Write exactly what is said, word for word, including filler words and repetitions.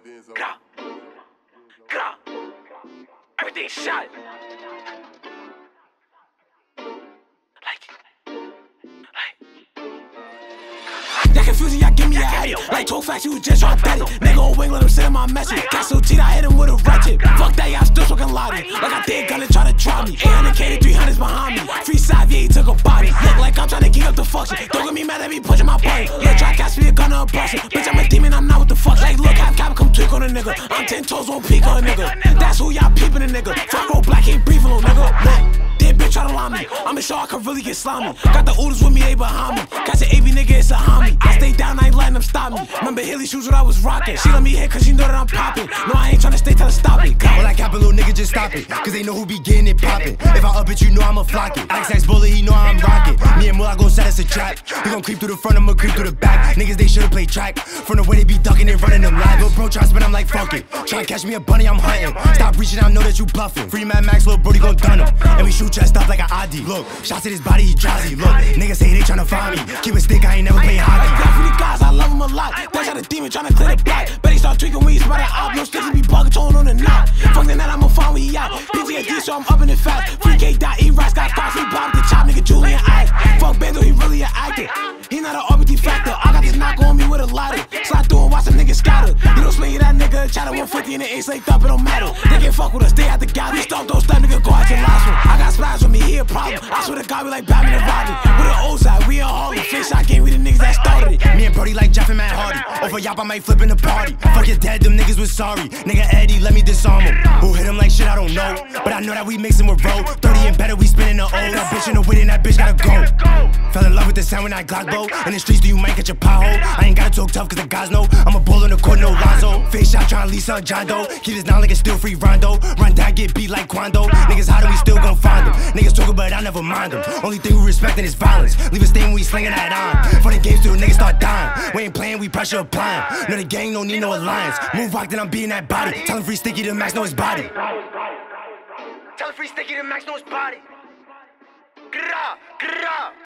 Gra. Gra. Everything shot. That confusion, y'all give me a headache. Like told facts, you was just trying to bet it. Nigga on wing, let him send my message. Got so cheat, I hit him with a ratchet. Fuck that, y'all still fucking lottie. Like I did, gonna try to try me. eight hundred K to three hundreds behind me. Free side, yeah, he took a body. Look like I'm trying to keep up the function. Don't get me mad at me pushing my button. Look, try to catch me a gun or a bustin'. Bitch, I'm a demon, I'm not what the fuck. Like, look, half cap, come tweak on a nigga. I'm ten toes, won't peek on a nigga. That's who y'all peeping a nigga. Fuck roll black, ain't briefing no nigga. Look. Dead bitch try to lie me. I'ma show I can really get slimy. Got the Ooters with me, they behind me. Catch an A V nigga, it's a homie. I stay down, I ain't letting them stop me. Remember Hilly shoes when I was rocking. She let me hit cause she know that I'm popping. No, I ain't tryna stay till I stop it. When I cap a little nigga, just stop it. Cause they know who be getting it poppin'. If I up it, you know I'ma flock it. Alex X bullet, he know I'm rockin'. Me and Mula Gzz set us a trap. We gon' creep through the front, I'ma creep through the back. Niggas, they should've played track. From the way they be ducking and running them live. Little bro try to spin, I'm like, fuck it. Tryna catch me a bunny, I'm hunting. Stop reaching out, know that you bluffing. Free Mad Max, little brody gon' dun him. And we shoot chest up like an I D. Look, shots to his body, he drowsy. Look, niggas say they tryna find me. Keep a stick, I ain't never play hockey. Like that for the guys, I love them a lot. That's how the demon tryna clear the block. Bet he start tweaking when he spot an op. No sticks, he be bugging, tone on the knot. Fuck the net, I'ma find where he at. P T S D, so I'm up in it fast. Free K dot, E rats, got stars, he bob the chop, nigga Julian Ice. Fuck Bando, he really an actor. He not an R B T factor. I got this knock on me with a ladder. Slide through and watch some niggas scatter. You don't swing that nigga, chatter one fifty and the ace linked up, it don't matter. They can't fuck with us, stay at the gallery. Stop, don't step, nigga, go out your last one. I got splash with me, he a problem. I swear to God, we like Batman and Robin. With the old side, we in Harlem. Fish shot game, we the niggas that started it. Me and Brody like Jeff and Matt Hardy. Over Yop, I might flip in the party. Fuck your dad, them niggas was sorry. Nigga Eddie, let me disarm him. Who hit him like shit, I don't know. But I know that we mixin' with road. thirty and better, we spinning the O. That bitch in the wit and that bitch gotta go. Fell in love with the sound when I Glock blow. In the streets, do you might get your pothole. I ain't gotta talk tough cause the guys know I'm a bull on the court, no Lonzo. Face shot tryna lease on John Doe. Keep his down like a still free Rondo. Run down, get beat like Quando. Niggas hot and we still gon' find them. Niggas talkin' but I never mind them. Only thing we respectin' is violence. Leave a stain when we slingin' that on. Funny games till the niggas start dying. We ain't playin', we pressure applying. No, the gang don't need no alliance. Move rock, then I'm beating that body. Tell him free sticky to Max know his body. Tell him free sticky to Max know his body. Gra, gra.